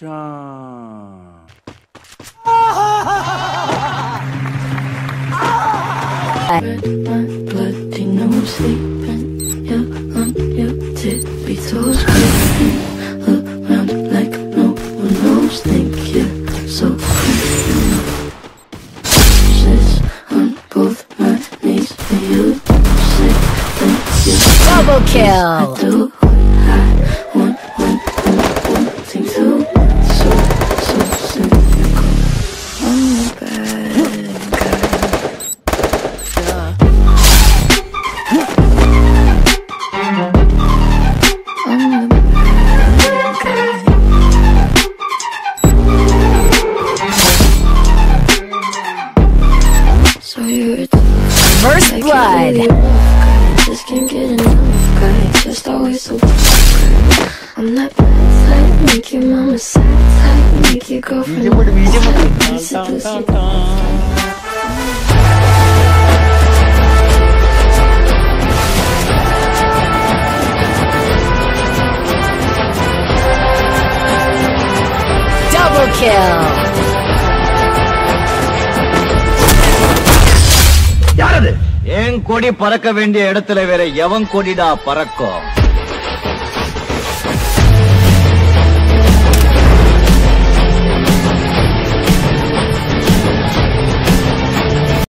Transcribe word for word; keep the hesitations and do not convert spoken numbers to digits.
bloody no sleeping. You're on your tippy toes, creeping around like no one knows. Think you're so creepy. Sits on both my knees and you say thank you. Double kill. I do what I want when I'm wanting to. So, so cynical. I'm the bad guy. So you're First like blood. You just can't get enough, guy. Just always so tough. I'm that bad type, make your mama sad type, make your girlfriend sad. Double kill. யாரது? என் கொடி பறக்க வேண்டிய இடத்துல வேற எவன் கொடிடா பறக்கும்?